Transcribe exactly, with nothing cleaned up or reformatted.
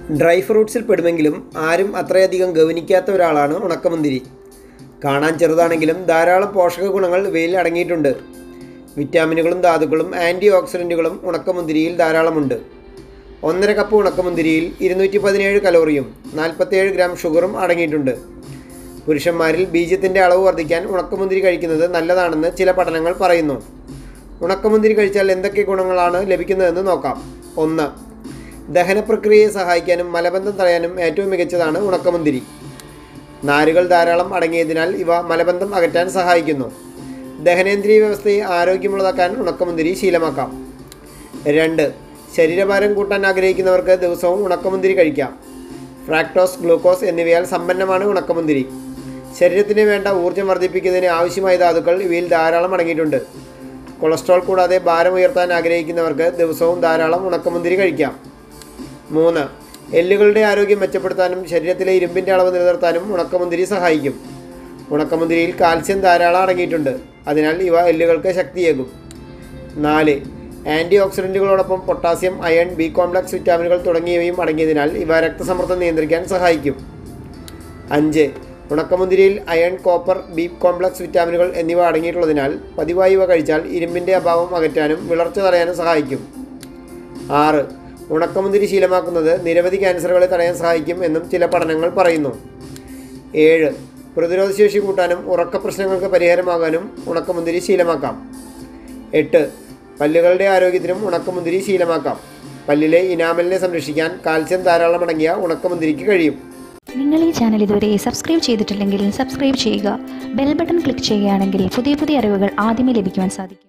Dry ഫ്രൂട്ട്സിൽ പെടുമെങ്കിലും ആരും അത്രയധികം ഗവനിക്കാത്ത ഒരാളാണ് ഉണക്കമുന്തിരി. കാണാൻ ചെറുതാണെങ്കിലും ധാരാളം പോഷക ഗുണങ്ങൾ ഇവയിൽ അടങ്ങിയിട്ടുണ്ട്. വിറ്റാമിനുകളും ധാതുക്കളും ആൻറ്റി ഓക്സിഡൻറ്റുകളും ഉണക്കമുന്തിരിയിൽ ധാരാളമുണ്ട്. ഒന്നര കപ്പ് ഉണക്കമുന്തിരിയിൽ ഇരുന്നൂറ്റി പതിനേഴ് കലോറിയും നാൽപ്പത്തേഴ് ഗ്രാം ഷുഗറും അടങ്ങിയിട്ടുണ്ട്. പുരുഷന്മാരിൽ ബീജത്തിൻ്റെ അളവ് വർദ്ധിക്കാൻ ഉണക്കമുന്തിരി കഴിക്കുന്നത് നല്ലതാണെന്ന് ചില പഠനങ്ങൾ പറയുന്നു. ഉണക്കമുന്തിരി കഴിച്ചാൽ എന്തൊക്കെ ഗുണങ്ങളാണ് ലഭിക്കുന്നതെന്ന് നോക്കാം. ഒന്ന്, ദഹനപ്രക്രിയയെ സഹായിക്കാനും മലബന്ധം തടയാനും ഏറ്റവും മികച്ചതാണ് ഉണക്കമുന്തിരി. നാരുകൾ ധാരാളം അടങ്ങിയതിനാൽ ഇവ മലബന്ധം അകറ്റാൻ സഹായിക്കുന്നു. ദഹനേന്ദ്രിയ വ്യവസ്ഥയെ ആരോഗ്യമുള്ളതാക്കാൻ ഉണക്കമുന്തിരി ശീലമാക്കാം. രണ്ട്, ശരീരഭാരം കൂട്ടാൻ ആഗ്രഹിക്കുന്നവർക്ക് ദിവസവും ഉണക്കമുന്തിരി കഴിക്കാം. ഫ്രാക്ടോസ്, ഗ്ലൂക്കോസ് എന്നിവയാൽ സമ്പന്നമാണ് ഉണക്കമുന്തിരി. ശരീരത്തിന് വേണ്ട ഊർജ്ജം വർദ്ധിപ്പിക്കുന്നതിന് ആവശ്യമായ ധാതുക്കൾ ഇവയിൽ ധാരാളം അടങ്ങിയിട്ടുണ്ട്. കൊളസ്ട്രോൾ കൂടാതെ ഭാരം ഉയർത്താൻ ആഗ്രഹിക്കുന്നവർക്ക് ദിവസവും ധാരാളം ഉണക്കമുന്തിരി കഴിക്കാം. മൂന്ന്, എല്ലുകളുടെ ആരോഗ്യം മെച്ചപ്പെടുത്താനും ശരീരത്തിലെ ഇരുമ്പിൻ്റെ അളവ് നിലനിർത്താനും ഉണക്കമുന്തിരി സഹായിക്കും. ഉണക്കമുന്തിരിയിൽ കാൽസ്യം ധാരാളം അടങ്ങിയിട്ടുണ്ട്. അതിനാൽ ഇവ എല്ലുകൾക്ക് ശക്തിയേകും. നാല്, ആൻറ്റി ഓക്സിഡൻറ്റുകളോടൊപ്പം പൊട്ടാസ്യം, അയൺ, ബി കോംപ്ലക്സ് വിറ്റാമിനുകൾ തുടങ്ങിയവയും അടങ്ങിയതിനാൽ ഇവ രക്തസമ്മർദ്ദം നിയന്ത്രിക്കാൻ സഹായിക്കും. അഞ്ച്, ഉണക്കമുന്തിരിയിൽ അയൺ, കോപ്പർ, ബി കോംപ്ലക്സ് വിറ്റാമിനുകൾ എന്നിവ അടങ്ങിയിട്ടുള്ളതിനാൽ പതിവായി ഇവ കഴിച്ചാൽ ഇരുമ്പിൻ്റെ അഭാവം അകറ്റാനും വിളർച്ച തടയാനും സഹായിക്കും. ആറ്, ഉണക്കമുന്തിരി ശീലമാക്കുന്നത് നിരവധി ക്യാൻസറുകളെ തടയാൻ സഹായിക്കും എന്നും ചില പഠനങ്ങൾ പറയുന്നു. ഏഴ്, പ്രതിരോധശേഷി കൂട്ടാനും ഉറക്ക പ്രശ്നങ്ങൾക്ക് പരിഹാരമാകാനും ഉണക്കമുന്തിരി ശീലമാക്കാം. എട്ട്, പല്ലുകളുടെ ആരോഗ്യത്തിനും ഉണക്കമുന്തിരി ശീലമാക്കാം. പല്ലിലെ ഇനാമലിനെ സംരക്ഷിക്കാൻ കാൽസ്യം ധാരാളം അടങ്ങിയ ഉണക്കമുന്തിരിക്ക് കഴിയും. നിങ്ങൾ ഈ ചാനൽ ഇതുവരെ സബ്സ്ക്രൈബ് ചെയ്തിട്ടില്ലെങ്കിൽ സബ്സ്ക്രൈബ് ചെയ്യുക. ബെൽ ബട്ടൺ ക്ലിക്ക് ചെയ്യുകയാണെങ്കിൽ പുതിയ പുതിയ അറിവുകൾ ആദ്യമേ ലഭിക്കുവാൻ സാധിക്കും.